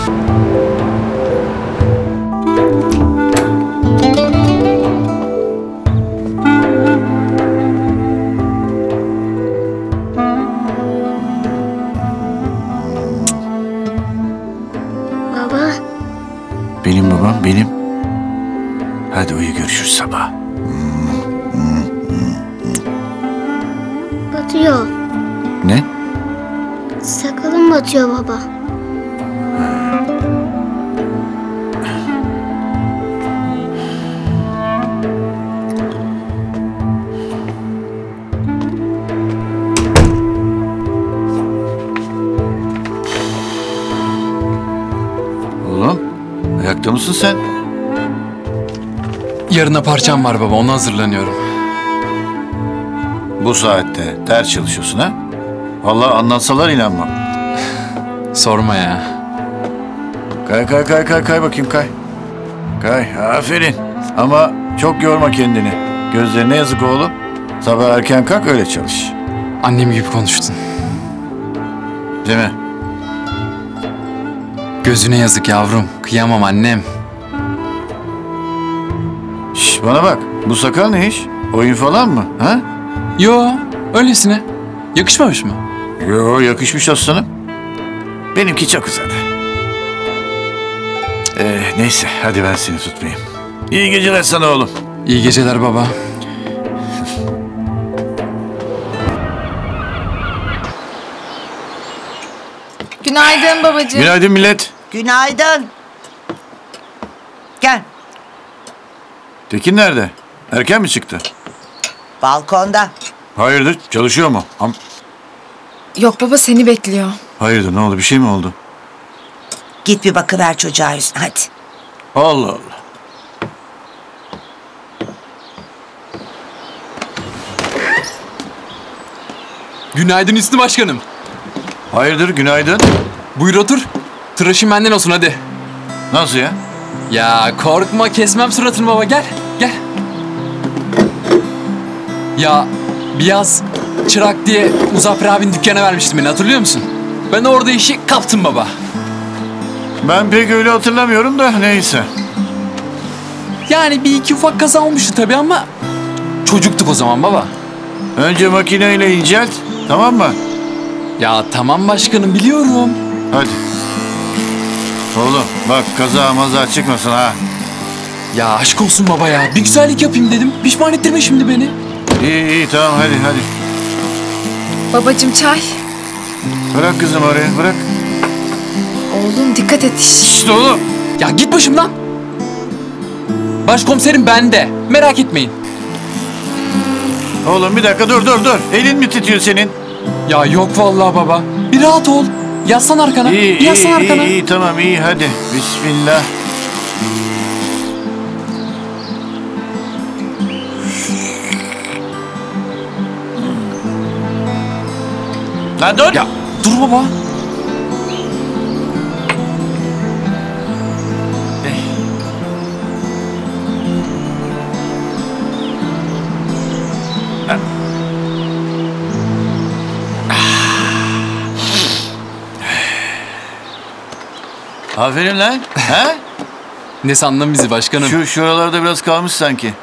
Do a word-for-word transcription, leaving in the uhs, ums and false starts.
Benim babam, benim. Hadi uyu, görüşürüz sabah. Batıyor. Ne? Sakalım batıyor baba. Oğlum, ayakta mısın sen? Yarına parçam var baba, ona hazırlanıyorum. Bu saatte ders çalışıyorsun ha? Vallahi anlatsalar inanmam. Sorma ya. Kay kay kay kay kay bakayım kay. Kay, aferin. Ama çok yorma kendini. Gözlerine yazık oğlum. Sabah erken kalk, öyle çalış. Annem gibi konuştun. Değil mi? Gözüne yazık yavrum. Kıyamam annem. Şş, bana bak. Bu sakal ne iş? Oyun falan mı? Ha? Yo, öylesine. Yakışmamış mı? Yo, yakışmış aslanım. Benimki çok uzadı. Ee, neyse, hadi ben seni tutmayayım. İyi geceler sana oğlum. İyi geceler baba. Günaydın babacığım. Günaydın millet. Günaydın. Gel. Tekin nerede? Erken mi çıktı? Balkonda. Hayırdır, çalışıyor mu? Am Yok baba, seni bekliyor. Hayırdır, ne oldu? Bir şey mi oldu? Git bir bakıver çocuğa Hüsnü, hadi. Allah Allah. Günaydın Hüsnü Başkanım. Hayırdır, günaydın. Buyur otur. Tıraşın benden olsun hadi. Nasıl ya? Ya korkma, kesmem suratını baba, gel gel. Ya bir yaz çırak diye Muzaffer abinin dükkana vermiştim beni, hatırlıyor musun? Ben orada işi kaptım baba. Ben pek öyle hatırlamıyorum da neyse. Yani bir iki ufak kaza olmuştu tabii ama çocuktuk o zaman baba. Önce makineyle incelt, tamam mı? Ya tamam başkanım, biliyorum. Hadi. Oğlum bak, kaza maza çıkmasın ha. Ya aşk olsun baba ya. Bir güzellik yapayım dedim. Pişman ettirme şimdi beni. İyi iyi, tamam, hadi hadi. Babacığım çay. Bırak kızım oraya, bırak. Oğlum dikkat et. Şşt oğlum. Ya git başımdan. Başkomiserim bende. Merak etmeyin. Oğlum bir dakika, dur dur dur. Elin mi titriyor senin? Ya yok vallahi baba. Bir rahat ol. Yaslan arkana. İyi bir yaslan iyi, arkana. iyi iyi, tamam iyi, hadi. Bismillah. Lan dur. Ya dur baba. Aferin lan. He? Ne sandın bizi başkanım? Şu şuralarda biraz kalmış sanki.